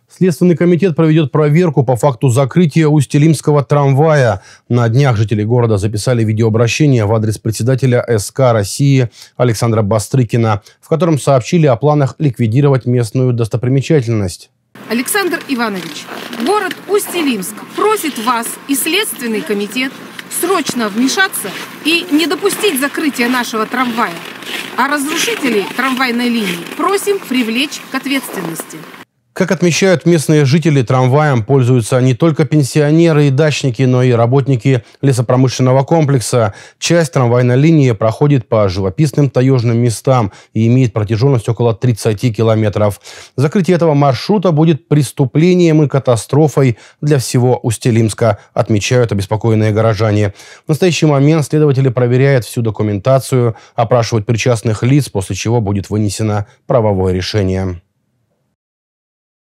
Следственный комитет проведет проверку по факту закрытия Усть-Илимского трамвая. На днях жители города записали видеообращение в адрес председателя СК России Александра Бастрыкина, в котором сообщили о планах ликвидировать местную достопримечательность. Александр Иванович, город Усть-Илимск просит вас и Следственный комитет срочно вмешаться и не допустить закрытия нашего трамвая. А разрушителей трамвайной линии просим привлечь к ответственности. Как отмечают местные жители, трамваем пользуются не только пенсионеры и дачники, но и работники лесопромышленного комплекса. Часть трамвайной линии проходит по живописным таежным местам и имеет протяженность около 30 километров. Закрытие этого маршрута будет преступлением и катастрофой для всего Усть-Илимска, отмечают обеспокоенные горожане. В настоящий момент следователи проверяют всю документацию, опрашивают причастных лиц, после чего будет вынесено правовое решение.